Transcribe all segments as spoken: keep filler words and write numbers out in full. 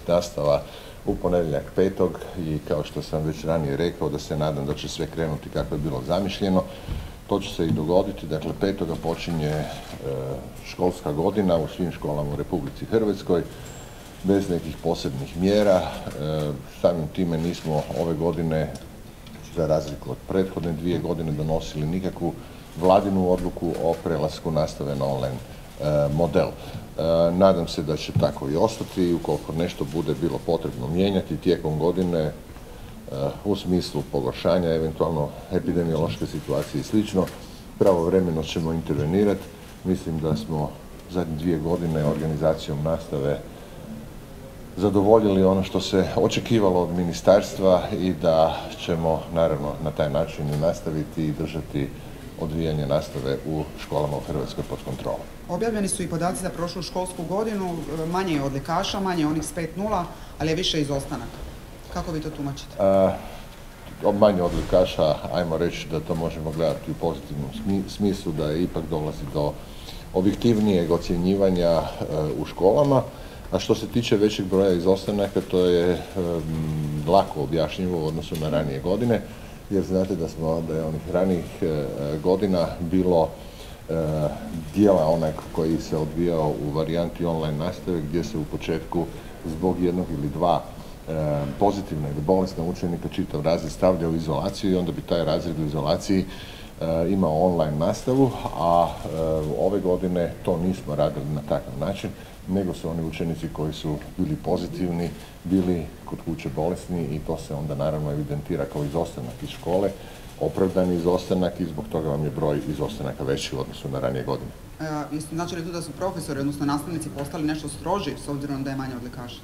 nastava u ponedjeljak petog i kao što sam već ranije rekao da se nadam da će sve krenuti kako je bilo zamišljeno. To će se i dogoditi, dakle petoga počinje e, školska godina u svim školama u Republici Hrvatskoj, bez nekih posebnih mjera. E, samim time nismo ove godine, za razliku od prethodne dvije godine, donosili nikakvu vladinu odluku o prelasku nastave na online e, model. E, nadam se da će tako i ostati i ukoliko nešto bude bilo potrebno mijenjati tijekom godine, u smislu pogoršanja eventualno epidemiološke situacije i slično, pravovremeno ćemo intervenirati. Mislim da smo zadnje dvije godine organizacijom nastave zadovoljili ono što se očekivalo od ministarstva i da ćemo naravno na taj način i nastaviti i držati odvijanje nastave u školama u Hrvatskoj pod kontrolom. Objavljeni su i podaci za prošlu školsku godinu, manje je odlikaša, manje je onih s pet nula, ali je više izostanaka. Kako vi to tumačite? Uh, manje odlikaša, ajmo reći da to možemo gledati u pozitivnom smislu, da je ipak dolazi do objektivnijeg ocjenjivanja uh, u školama. A što se tiče većeg broja izostanaka, to je um, lako objašnjivo u odnosu na ranije godine, jer znate da smo da je onih ranijih uh, godina bilo uh, dijela onaj koji se odvijao u varijanti online nastave, gdje se u početku zbog jednog ili dva pozitivna ili bolesna učenika čitav razred stavlja u izolaciju i onda bi taj razred u izolaciji e, imao online nastavu, a e, ove godine to nismo radili na takav način, nego su oni učenici koji su bili pozitivni, bili kod kuće bolesni i to se onda naravno evidentira kao izostanak iz škole, opravdani izostanak i zbog toga vam je broj izostanaka veći u odnosu na ranije godine. E, znači li to da su profesori, odnosno nastavnici, postali nešto stroži s obzirom da je manje odlikaša?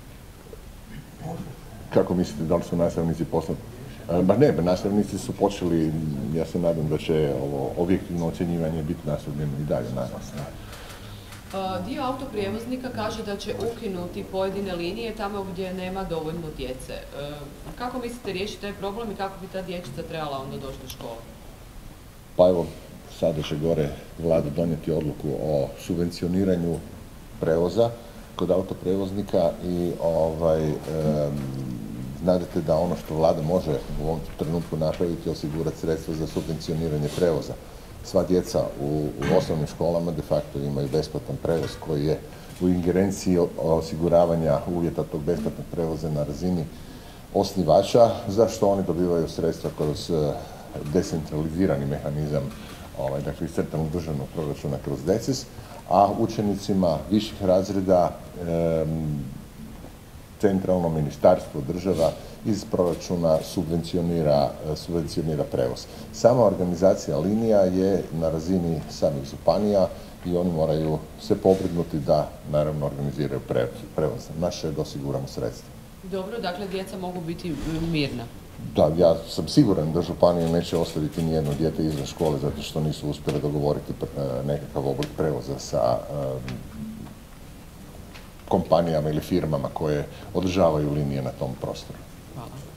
Kako mislite, da li su nastavnici postali? Ba ne, nastavnici su počeli, ja se nadam da će ovo objektivno ocjenjivanje biti nastavljeno i dalje, nadam se. Dio autoprijevoznika kaže da će ukinuti pojedine linije tamo gdje nema dovoljno djece. Kako mislite riješiti taj problem i kako bi ta dječica trebala onda doći do škole? Pa evo, sada će gore Vlada donijeti odluku o subvencioniranju prevoza kod autoprevoznika i ovaj, e, znadete da ono što Vlada može u ovom trenutku napraviti je osigurati sredstva za subvencioniranje prevoza. Sva djeca u, u osnovnim školama de facto imaju besplatan prevoz koji je u ingerenciji osiguravanja uvjeta tog besplatnog prevoza na razini osnivača, za što oni dobivaju sredstva kroz decentralizirani mehanizam, ovaj, dakle iz centralnog državnog proračuna kroz D C E S, a učenicima viših razreda e, centralno ministarstvo, država iz proračuna subvencionira, subvencionira prevoz. Sama organizacija linija je na razini samih županija i oni moraju se pobrinuti da naravno organiziraju prevoz. Naše je da osiguramo sredstva. Dobro, dakle djeca mogu biti mirna. Da, ja sam siguran da županije neće ostaviti nijedno dijete izvan škole zato što nisu uspjeli dogovoriti nekakav oblik prevoza sa um, kompanijama ili firmama koje održavaju linije na tom prostoru. Hvala.